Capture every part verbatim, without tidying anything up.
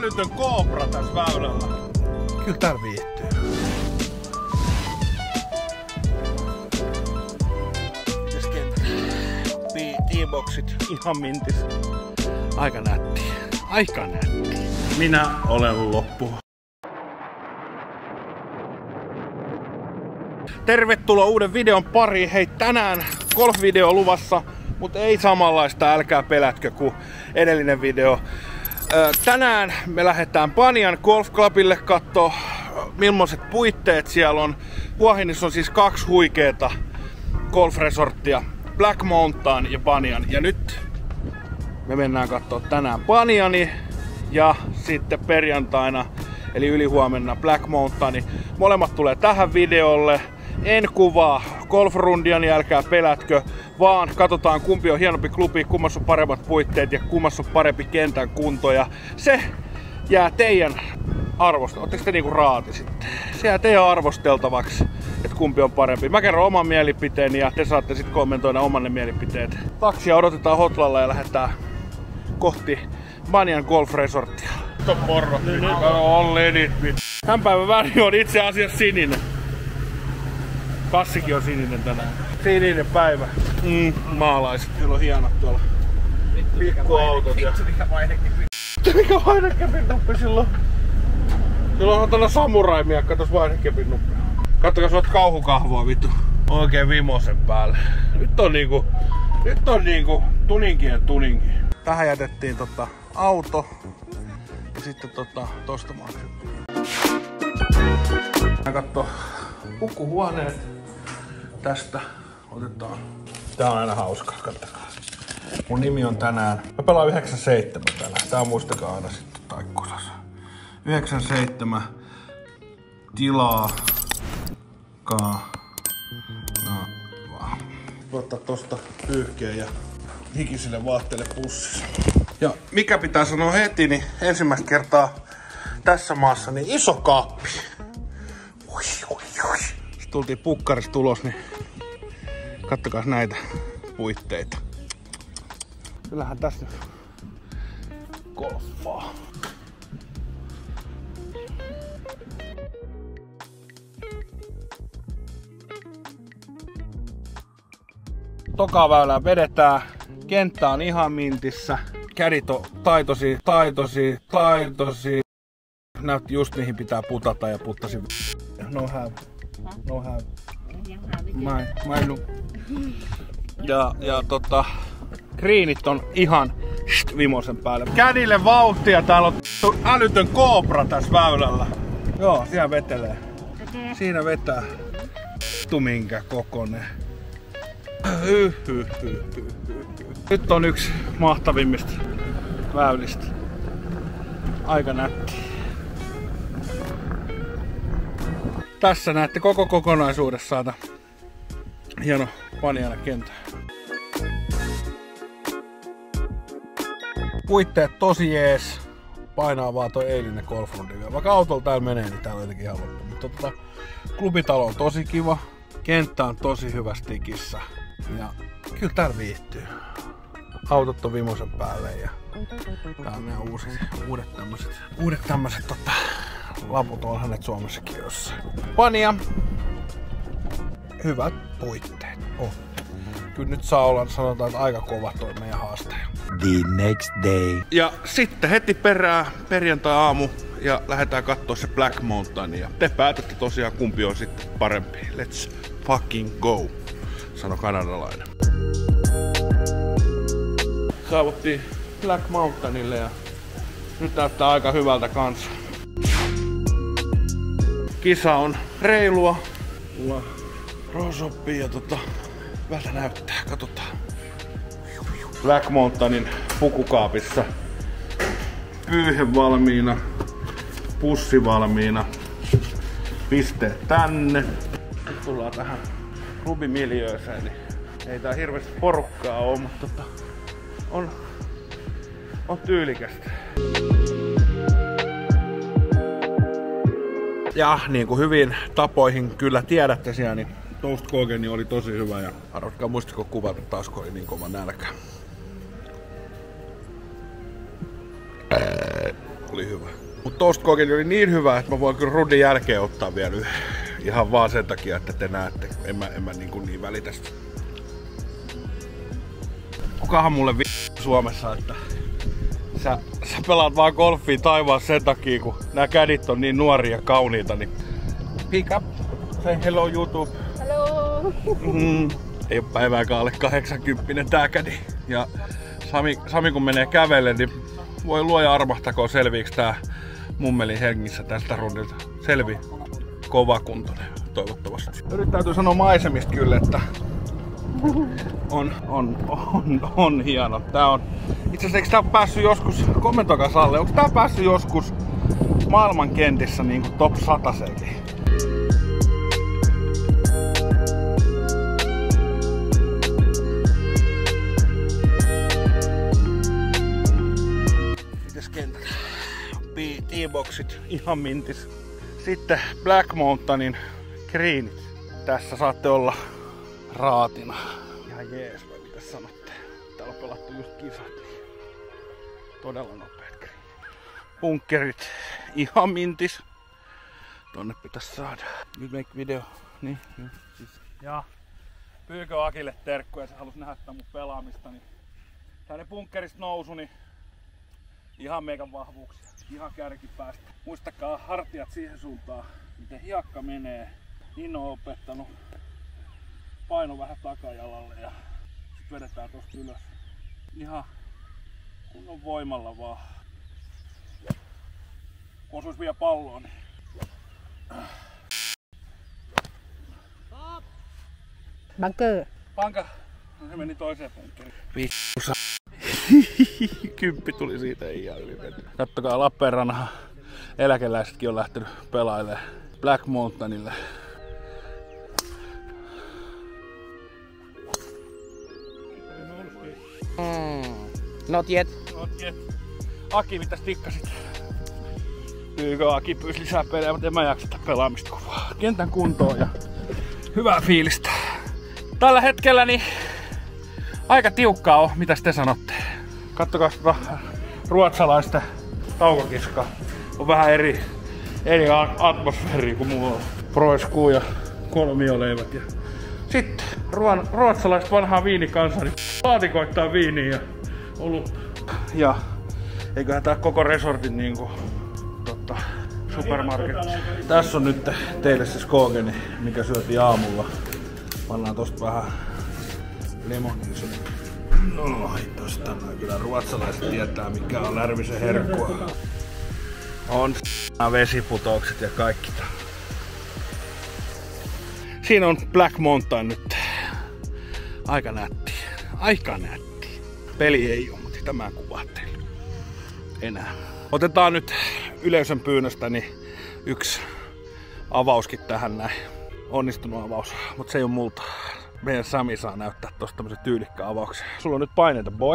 älytön koobra tässä väylällä. Kyllä täällä viihtyy. T-boxit ihan mintis. Aika nätti. Aika nätti. Minä olen loppu. Tervetuloa uuden videon pariin. Hei, tänään golf-video luvassa, mutta ei samanlaista, älkää pelätkö kuin edellinen video. Tänään me lähdetään Banyan Golf Clubille kattoo, millaiset puitteet siellä on. Huahinissa on siis kaksi huikeeta golf-resorttia. Black Mountain ja Banyan. Ja nyt me mennään kattoo tänään Banyani ja sitten perjantaina eli ylihuomenna Black Mountain. Molemmat tulee tähän videolle. En kuvaa golfrundia, niin älkää pelätkö, vaan katsotaan kumpi on hienompi klubi, kummassa on paremmat puitteet ja kummassa on parempi kentän kunto. Ja se jää teidän arvosteltavaksi. Ootteko te niinku raati sitten? Se jää teidän arvosteltavaksi, että kumpi on parempi. Mä kerron oman mielipiteeni ja te saatte sitten kommentoida omanne mielipiteet. Taksia odotetaan Hotlalla ja lähdetään kohti Banyan Golf Resorttia. Nyt on porro. On ledit. Tämän päivän väri on itse asiassa sininen. Passikin on sininen tänään. Sininen päivä. Mm, maalaiset. Kyllä on hienot tuolla pikkuautot. Ja... Mikä vaihdekepin? Mikä vaihdekepin nuppi silloin? Silloin on tällä samurai-miekka tossa vaihdekepin nuppi. Kattokaa, sä oot kauhukahvoa vittu. Oikein vimosen päälle. Nyt on niinku... Nyt on niinku tuninkien tuninki. Tähän jätettiin tota auto. Ja sitten tota tosta maksettiin. Mä katso pukkuhuoneet. Tästä otetaan. Tää on aina hauskaa, katsokaa. Mun nimi on tänään. Mä pelaan yhdeksänkymmentäseitsemän tänään. Tää muistakaa aina sitten taikkusassa. yhdeksänkymmentäseitsemän tilaa. Kaa. No, vaan. Ottaa tosta pyyhkeä ja hikisille vaatteille pussissa. Ja mikä pitää sanoa heti, niin ensimmäistä kertaa tässä maassa niin iso kaappi. Ui, ui, ui. Sitten tultiin pukkarista ulos, niin kattokaa näitä puitteita. Kyllähän tässä nyt golfaa. Toka väylää vedetään. Kenttä on ihan mintissä. Kädit on taitosi, taitosi, taitosi. Näytti just mihin pitää putata ja puttasi. No have. No have. Mai, mainu. Ja, ja tota, greenit on ihan vimosen päälle. Kädille vauhtia, täällä on älytön koobra tässä väylällä. Joo, siellä vetelee. Siinä vetää. Vittu minkä kokonen. Hyh, hyh, hyh, hyh, hyh. Nyt on yksi mahtavimmista väylistä. Aika nätti. Tässä näette koko kokonaisuudessaan hieno Banyan kenttä. Puitteet tosi jees. Painaa vaan toi eilinen golfrundi vielä. Vaikka autolla täällä menee, niin täällä on jotenkin ihan loppu. Mutta tota, klubitalo on tosi kiva. Kenttä on tosi hyvässä tikissä. Ja kyllä täällä viihtyy. Autot on vimosen päälle ja tää on meidän uusi, uudet tämmöset, uudet tämmöset tota, laput on hänet Suomessakin jossain. Banyan. Hyvät puitteet. Oh. Kyllä nyt saa olla, sanotaan, että aika kova toi meidän haastaja. The next day. Ja sitten heti perään perjantai-aamu ja lähdetään kattoo se Black Mountain. Ja te päätätte tosiaan kumpi on sitten parempi. Let's fucking go, sano kanadalainen. Saavuttiin Black Mountainille ja nyt näyttää aika hyvältä kanssa. Kisa on reilua. Mulla rosoppi ja tota, vältä näyttää, katsotaan. Black Mountainin pukukaapissa. Pyyhe valmiina. Pussi valmiina. Pisteet tänne. Nyt tullaan tähän klubimiljööseen, niin ei tää hirveästi porukkaa oo, mutta tota, on, on tyylikästä. Ja niin kuin hyvin tapoihin kyllä tiedätte siellä, niin Toast Kogeni oli tosi hyvä ja arvatkaa muistiko kuvata taas, kun oli niin kova nälkä. oli hyvä. Mut toast kokeni oli niin hyvä, että mä voin kyllä rundin jälkeen ottaa vielä yhden. Ihan vaan sen takia, että te näette. En mä, en mä niin, kuin niin välitä sitä. Kukahan mulle vi... Suomessa, että sä, sä pelaat vaan golfia taivaan sen takia, kun nää kädit on niin nuoria ja kauniita, niin pick up, say hello YouTube. Hello. Mm, ei oo päivääkään alle kahdeksankymppinen tää kädi. Ja Sami, Sami kun menee kävelle, niin voi luoja armahtakoon selviiks tää mummelin hengissä tästä rundilta. Selvi. Kovakuntoinen, toivottavasti. Nyt täytyy sanoa maisemista kyllä, että on, on, on, on hieno. Tää on, itse asiassa eikö tää päässyt joskus, kommentoikaa Salle, onko tää päässyt joskus maailman kentissä niin kuin top sataseenkin? Mites kentät? T-boxit, ihan mintis. Sitten Black Mountainin greenit. Tässä saatte olla raatina. Ihan jees, vai mitä sanotte? Täällä on pelattu just kisat. Todella nopeat greenit. Bunkerit ihan mintis. Tonne pitäis saada. Nyt make video. Niin, niin siis. Ja pyykö Akille terkkuja, se halus nähdä mun pelaamista. Niin tänne bunkerista nousu, niin ihan megan vahvuuksia. Ihan kärkipäästä. Muistakaa hartiat siihen suuntaan, miten hiakka menee. Niin on opettanut. Paino vähän takajalalle ja sit vedetään tosta ylös. Ihan kunnon voimalla vaan. Kun osuis vielä palloon, niin... Bunker. Panka! No se meni toiseen bunkkeriin. Vittu. Kymppi tuli siitä ihan yli. Kattokaa Lappeenrannan eläkeläisetkin on lähtenyt pelailemaan Black Mountainille. Mm. Not yet. Not yet. Aki, mitä tikkasit? Pyykö Aki pyysi lisää pelejä, mutta en mä jaksa pelaamista kuvaa. Kentän kuntoon ja hyvää fiilistä. Tällä hetkellä niin aika tiukkaa on, mitä te sanotte? Kattokaa ruotsalaista taukokiskaa. On vähän eri, eri atmosfääriä kuin mulla on. Proiskuu ja kolmioleivät. Ja sitten ruon, ruotsalaiset vanhaa viinikansaa, niin laatikoittaa viiniä ja olut. Ja eiköhän tää koko resortin niinku totta, supermarket. Tässä on nyt teille se skogeni, mikä syötiin aamulla. Pannaan tosta vähän lemonia. No tosta noin, kyllä ruotsalaiset tietää mikä on Lärvisen herkkua. On vesiputoukset ja kaikki. Siinä on Black Mountain nyt. Aika nätti. Aika nätti. Peli ei oo, mutta sitä mä kuvaan teille enää. Otetaan nyt yleisön pyynnöstä niin yksi avauskin tähän näin. Onnistunut avaus, mutta se ei oo multa. Meidän Sami saa näyttää tosta tämmösen tyylikkään avauksen. Sulla on nyt paineita, boy.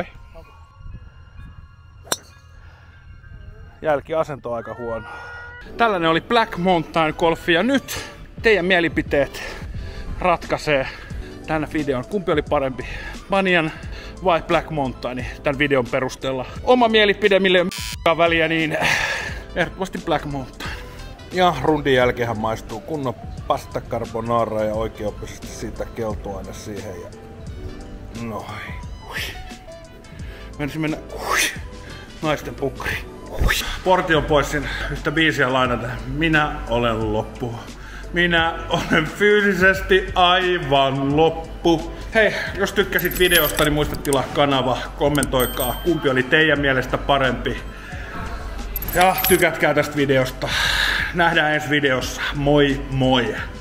Jälkiasento aika huono. Tällainen oli Black Mountain golfi ja nyt teidän mielipiteet ratkaisee tänä videon. Kumpi oli parempi, Banyan vai Black Mountain tämän videon perusteella. Oma mielipide, mille ei ole väliä, niin ehdottomasti Black Mountain. Ja rundin jälkeenhän maistuu kunnon pasta carbonara ja oikeoppisesti siitä keltoaine siihen ja noin. Menisin mennä hui. Naisten pukkari. Porti on pois siinä yhtä biisiä lainata. Minä olen loppu. Minä olen fyysisesti aivan loppu. Hei, jos tykkäsit videosta, niin muista tilaa kanava. Kommentoikaa, kumpi oli teidän mielestä parempi. Ja tykätkää tästä videosta. Nähdään ensi videossa. Moi moi!